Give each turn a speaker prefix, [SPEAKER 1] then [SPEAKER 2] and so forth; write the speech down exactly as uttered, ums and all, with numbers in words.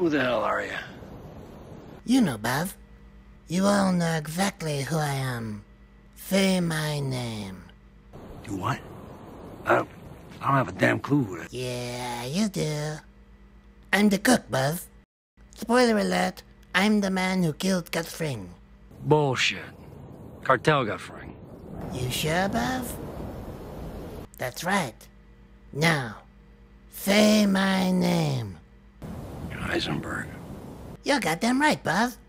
[SPEAKER 1] Who the hell are you?
[SPEAKER 2] You know, Buff. You all know exactly who I am. Say my name.
[SPEAKER 1] You what? I don't, I don't have a damn clue who that.
[SPEAKER 2] Yeah, you do. I'm the cook, Buzz. Spoiler alert, I'm the man who killed Gus Fring.
[SPEAKER 1] Bullshit. Cartel got Fring.
[SPEAKER 2] You sure, Buzz? That's right. Now, say my name.
[SPEAKER 1] Heisenberg.
[SPEAKER 2] You're goddamn right, Buzz.